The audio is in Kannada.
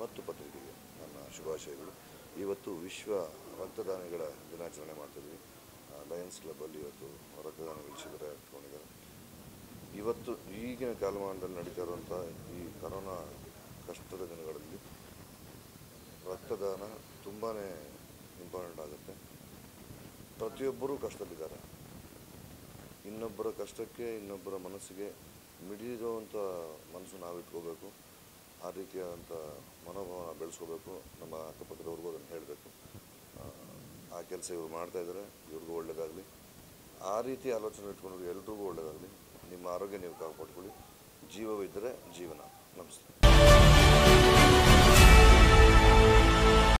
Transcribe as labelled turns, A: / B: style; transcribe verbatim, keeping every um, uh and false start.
A: ಮತ್ತು ಪತ್ರಿಕೆಗೆ ನನ್ನ ಶುಭಾಶಯಗಳು. ಇವತ್ತು ವಿಶ್ವ ರಕ್ತದಾನಿಗಳ ದಿನಾಚರಣೆ ಮಾಡ್ತಿದ್ವಿ. ಲಯನ್ಸ್ ಕ್ಲಬ್ಬಲ್ಲಿ ಇವತ್ತು ರಕ್ತದಾನಗಳ ಶಿಬಿರ ಇಟ್ಕೊಂಡಿದ್ದಾರೆ. ಇವತ್ತು ಈಗಿನ ಕಾಲಮಾನದಲ್ಲಿ ನಡೀತಾ ಇರುವಂಥ ಈ ಕರೋನಾ ಕಷ್ಟದ ದಿನಗಳಲ್ಲಿ ರಕ್ತದಾನ ತುಂಬಾ ಇಂಪಾರ್ಟೆಂಟ್ ಆಗುತ್ತೆ. ಪ್ರತಿಯೊಬ್ಬರೂ ಕಷ್ಟದಲ್ಲಿದ್ದಾರೆ. ಇನ್ನೊಬ್ಬರ ಕಷ್ಟಕ್ಕೆ ಇನ್ನೊಬ್ಬರ ಮನಸ್ಸಿಗೆ ಮಿಡಿಯುವಂಥ ಮನಸ್ಸು ನಾವು ಇಟ್ಕೋಬೇಕು. ಆ ರೀತಿಯಾದಂಥ ಮನೋಭಾವನ ಬೆಳೆಸ್ಕೋಬೇಕು. ನಮ್ಮ ಅಕ್ಕಪಕ್ಕದವ್ರಿಗೂ ಅದನ್ನು ಹೇಳಬೇಕು. ಆ ಕೆಲಸ ಇವ್ರು ಮಾಡ್ತಾಯಿದ್ದಾರೆ, ಇವ್ರಿಗೂ ಒಳ್ಳೆಯದಾಗಲಿ. ಆ ರೀತಿ ಆಲೋಚನೆ ಇಟ್ಕೊಂಡ್ರೆ ಎಲ್ರಿಗೂ ಒಳ್ಳೆಯದಾಗಲಿ. ನಿಮ್ಮ ಆರೋಗ್ಯ ನೀವು ಕಾಪಾಡ್ಕೊಳ್ಳಿ. ಜೀವವಿದ್ದರೆ ಜೀವನ. ನಮಸ್ತೆ.